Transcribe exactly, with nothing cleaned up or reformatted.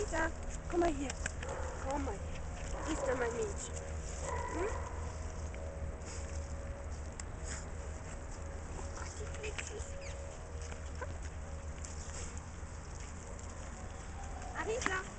Arita, komm mal hier. Komm mal hier. Hier ist doch mein Mädchen. Hm? Oh Gott, die Witzig. Arita.